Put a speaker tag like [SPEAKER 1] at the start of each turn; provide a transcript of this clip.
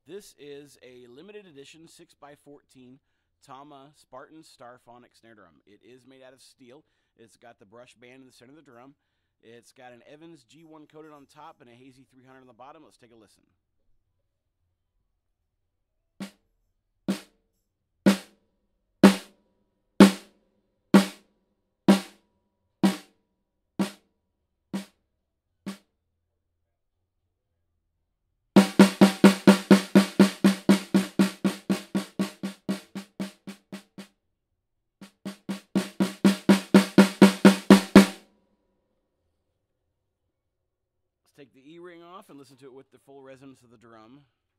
[SPEAKER 1] This is a limited edition 6x14 Tama Spartan Starphonic snare drum. It is made out of steel. It's got the brush band in the center of the drum. It's got an Evans G1 coated on top and a Hazy 300 on the bottom. Let's take a listen. Let's take the E-ring off and listen to it with the full resonance of the drum.